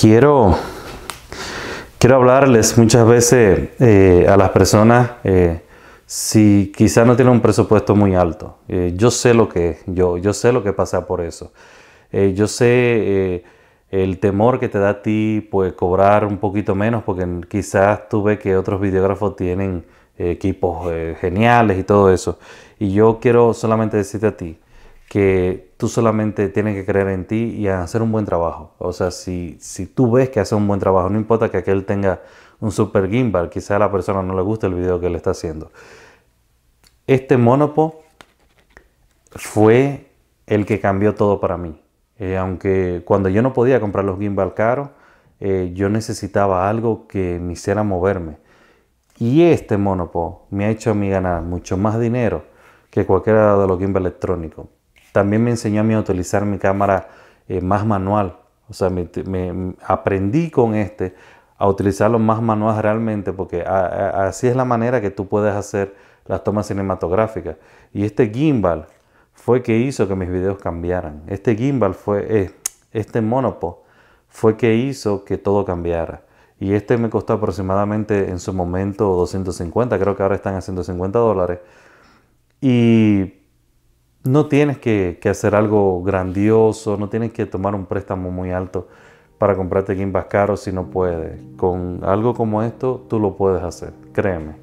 Quiero, quiero hablarles muchas veces a las personas si quizás no tienen un presupuesto muy alto. Yo sé lo que es, yo sé lo que pasa por eso. Yo sé el temor que te da a ti pues cobrar un poquito menos porque quizás tú ves que otros videógrafos tienen equipos geniales y todo eso. Y yo quiero solamente decirte a ti que tú solamente tienes que creer en ti y hacer un buen trabajo. O sea, si tú ves que hace un buen trabajo, no importa que aquel tenga un super gimbal, quizá a la persona no le guste el video que él está haciendo. Este Monopod fue el que cambió todo para mí. Aunque cuando yo no podía comprar los gimbal caros, yo necesitaba algo que me hiciera moverme. Y este Monopod me ha hecho a mí ganar mucho más dinero que cualquiera de los gimbal electrónicos. También me enseñó a mí a utilizar mi cámara más manual. O sea, aprendí con este a utilizarlo más manual realmente porque así es la manera que tú puedes hacer las tomas cinematográficas. Y este gimbal fue que hizo que mis videos cambiaran. Este gimbal fue, este Monopod fue que hizo que todo cambiara. Y este me costó aproximadamente en su momento 250, creo que ahora están a $150. Y no tienes que hacer algo grandioso, no tienes que tomar un préstamo muy alto para comprarte gimbals caros si no puedes. Con algo como esto tú lo puedes hacer, créeme.